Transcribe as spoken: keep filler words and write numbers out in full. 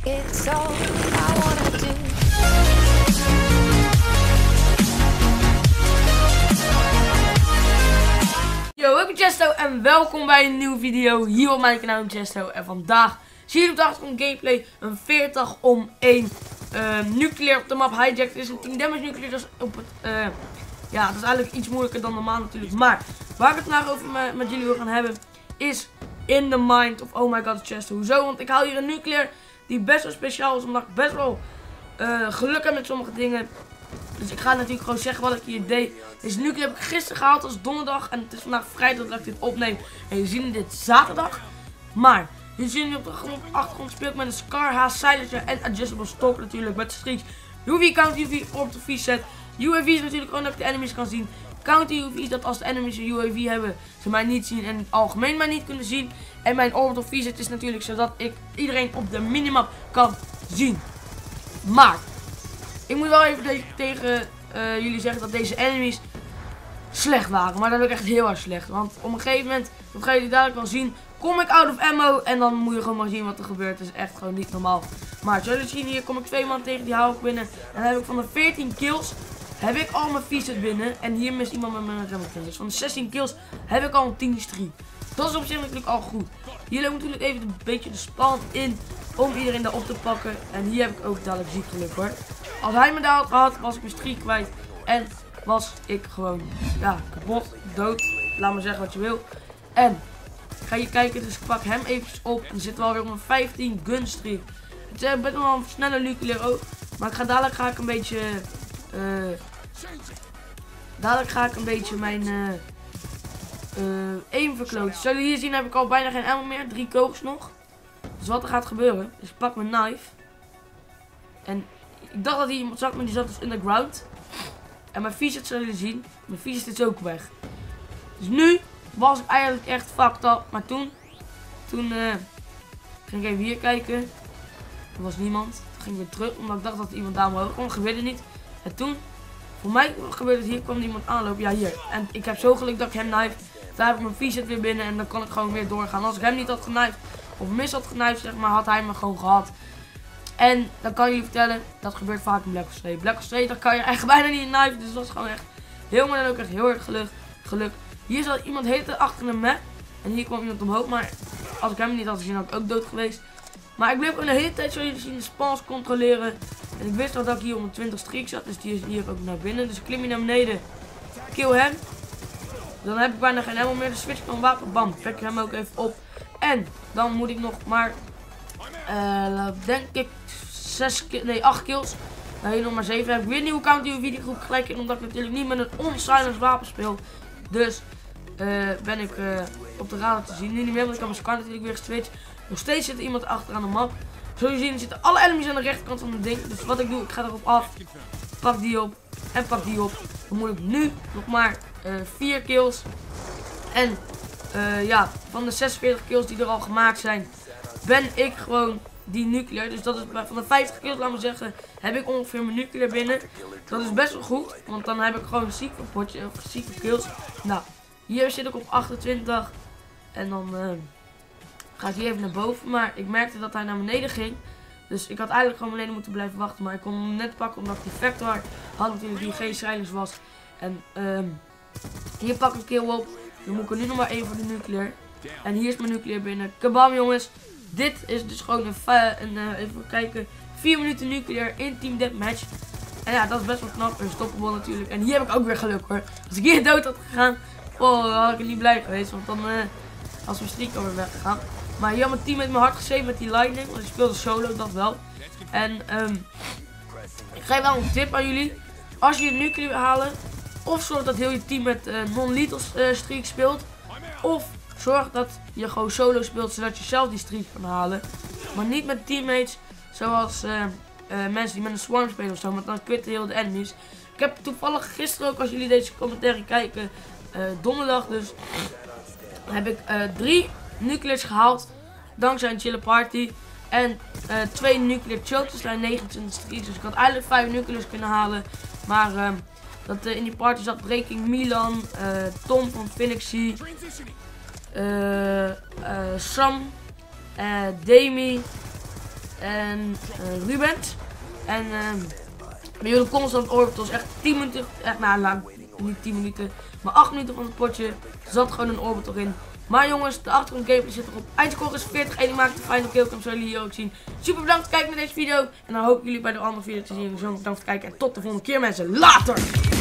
It's all I wanna do. Yo, ik ben Chesto en welkom bij een nieuwe video hier op mijn kanaal Chesto. En vandaag zie je op de achtergrond gameplay een veertig om één uh, nuclear op de map Hijack. Het is een tien damage nuclear, dus op het, uh, ja, dat is eigenlijk iets moeilijker dan normaal natuurlijk. Maar waar ik het vandaag over me, met jullie wil gaan hebben is In the Mind of Oh My God Chesto. Hoezo? Want ik haal hier een nuclear die best wel speciaal is, omdat ik best wel uh, geluk heb met sommige dingen. Dus ik ga natuurlijk gewoon zeggen wat ik hier deed. Deze nuclear heb ik gisteren gehaald als donderdag. En het is vandaag vrijdag dat ik dit opneem. En je ziet dit zaterdag. Maar je ziet nu op de achtergrond speel ik met een Scar, Haast, Silencer en Adjustable Stock natuurlijk. Met streaks. U V Counter U V op de V set. U A V is natuurlijk gewoon dat ik de enemies kan zien. Counter U V is dat als de enemies een U A V hebben, ze mij niet zien en in het algemeen mij niet kunnen zien. En mijn Orbital V set is natuurlijk zodat ik iedereen op de minimap kan zien. Maar ik moet wel even tegen uh, jullie zeggen dat deze enemies slecht waren. Maar dat ben ik echt heel erg slecht. Want op een gegeven moment, dat gaan jullie dadelijk wel zien, kom ik out of ammo. En dan moet je gewoon maar zien wat er gebeurt. Het is echt gewoon niet normaal. Maar zoals jullie zien, hier kom ik twee man tegen, die hou ik binnen. En dan heb ik van de veertien kills, heb ik al mijn V-set binnen. En hier mist iemand met mijn Remington. Dus van de zestien kills heb ik al een tien streak. Dat is op zich natuurlijk al goed. Hier loopt natuurlijk even een beetje de span in om iedereen daarop te pakken. En hier heb ik ook dadelijk ziek geluk hoor. Als hij me daar had gehad, was ik mijn streak kwijt. En was ik gewoon, ja, kapot, dood. Laat me zeggen wat je wil. En ga je kijken, dus ik pak hem eventjes op. En zit wel weer op mijn vijftien gun streak. Het is best wel een snelle nuclear ook. Maar ik ga dadelijk ga ik een beetje, uh, dadelijk ga ik een beetje mijn uh, uh, aim verkloten. Zoals jullie hier zien heb ik al bijna geen ammo meer. Drie kogels nog. Dus wat er gaat gebeuren, is ik pak mijn knife. En ik dacht dat hier iemand zag, maar die zat dus in de ground. En mijn V-set zullen jullie zien. Mijn V-set is ook weg. Dus nu was ik eigenlijk echt fucked up. Maar toen, toen uh, ging ik even hier kijken. Er was niemand. Toen ging ik weer terug, omdat ik dacht dat iemand daar omhoog kwam. Dat gebeurde niet. En toen, voor mij gebeurde het hier, kwam iemand aanlopen. Ja, hier. En ik heb zo geluk dat ik hem knife. Daar heb ik mijn V-set weer binnen en dan kan ik gewoon weer doorgaan. Als ik hem niet had geknife, of mis had geknife, zeg maar, had hij me gewoon gehad. En dan kan je je vertellen, dat gebeurt vaak in Black Ops twee. Black Ops twee, daar kan je echt bijna niet in knife. Dus dat was gewoon echt heel, maar dan ook echt heel erg geluk. geluk. Hier zat iemand heette achter een map. En hier kwam iemand omhoog. Maar als ik hem niet had gezien, had ik ook dood geweest. Maar ik bleef gewoon de hele tijd, zoals jullie zien, de spawns controleren. En ik wist wel dat ik hier om een twintig streak zat. Dus die is hier ook naar binnen. Dus ik klim hier naar beneden. Kill hem. Dan heb ik bijna geen ammo meer. De switch van wapen. Bam. Pek hem ook even op. En dan moet ik nog maar, uh, denk ik, zes, nee, acht kills. Nou, hier nog maar zeven. Heb ik weer een nieuwe counter U V die groep gelijk in. Omdat ik natuurlijk niet met een on-silence wapen speel. Dus uh, ben ik uh, op de radar te zien. Nu niet meer, want ik heb mijn Scar natuurlijk weer geswitcht. Nog steeds zit er iemand achteraan de map. Zoals je ziet zitten alle enemies aan de rechterkant van het ding. Dus wat ik doe, ik ga erop af. Pak die op. En pak die op. Dan moet ik nu nog maar uh, vier kills. En uh, ja, van de zesenveertig kills die er al gemaakt zijn, ben ik gewoon die nuclear. Dus dat is van de vijftig kills, laten we zeggen, heb ik ongeveer mijn nuclear binnen. Dat is best wel goed, want dan heb ik gewoon een zieke potje, of zieke kills. Nou, hier zit ik op achtentwintig. En dan uh, ga ik hier even naar boven. Maar ik merkte dat hij naar beneden ging. Dus ik had eigenlijk gewoon beneden moeten blijven wachten. Maar ik kon hem net pakken omdat die Vector had natuurlijk die geen silence was. En um, hier pak ik een kill op. Dan moet ik er nu nog maar één voor de nuclear. En hier is mijn nuclear binnen. Kabam jongens. Dit is dus gewoon een, een uh, even kijken, vier minuten nuclear in team deathmatch. En ja, dat is best wel knap. Een stoppable natuurlijk. En hier heb ik ook weer geluk hoor. Als ik hier dood had gegaan, oh, dan had ik er niet blij geweest. Want dan uh, was mijn streak alweer weggegaan. Maar hier had mijn team met mijn hart gezeten met die lightning. Want ik speelde solo, dat wel. En um, ik geef wel een tip aan jullie. Als je je nuclear wil halen, of zorg dat heel je team met uh, non-lethal uh, streak speelt. Of zorg dat je gewoon solo speelt, zodat je zelf die streak kan halen. Maar niet met teammates, zoals uh, uh, mensen die met een swarm spelen of zo. Want dan quitten heel de enemies. Ik heb toevallig gisteren ook, als jullie deze commentaar kijken, uh, donderdag dus, heb ik uh, drie nuclears gehaald. Dankzij een chille party. En uh, twee nuclear chokes, dus zijn negenentwintig streaks. Dus ik had eigenlijk vijf nuclears kunnen halen. Maar uh, dat, uh, in die party zat Breaking Milan, uh, Tom van Phoenixy, uh, uh, Sam, uh, Demi, en uh, Rubens. En uh, we hielden constant orbitals. Echt tien minuten, echt nou, nou niet tien minuten, maar acht minuten van het potje zat gewoon een orbital in. Maar jongens, de achtergrond gameplay zit erop. Eindscore is veertig en ik maak de final killcam, zullen jullie hier ook zien. Super bedankt voor het kijken naar deze video. En dan hoop ik jullie bij de andere video te zien. Zo bedankt voor het kijken en tot de volgende keer mensen. Later!